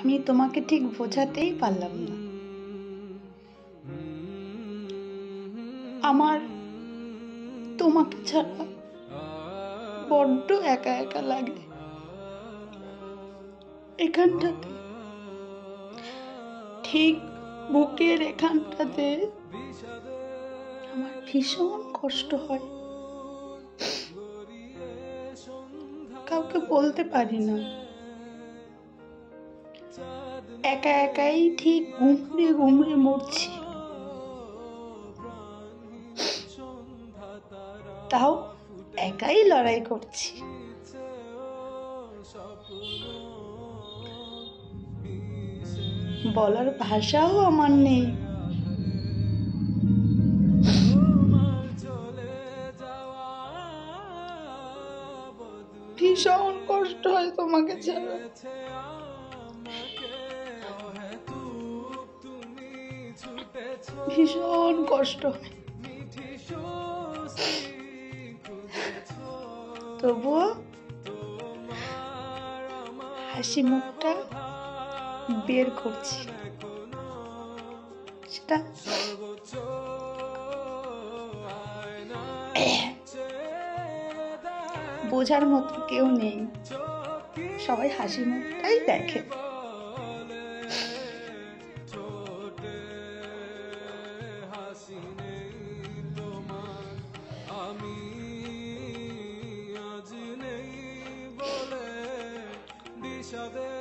আমি তোমাকে ঠিক বোঝাতেই পারলাম না। আমার তোমাকে ছাড়া বড্ড একা একা লাগে। এখানটাতে, ঠিক বুকের এখানটাতে আমার ভীষণ কষ্ট হয়, কাউকে বলতে পারি না। একা একাই ঠিক ঘুমড়ে ঘুমড়ে মরছি। তাও একাই লড়াই করছি। বলার ভাষাও আমার নেই। ভীষণ কষ্ট হয় তোমাকে ছাড়া। ভীষণ কষ্ট হয়, তবুও হাসি মুখটা বের করছি। সেটা বোঝার মতো কেউ নেই, সবাই হাসি মুখটাই দেখে। আমি আজ নেই বলে বিষাদে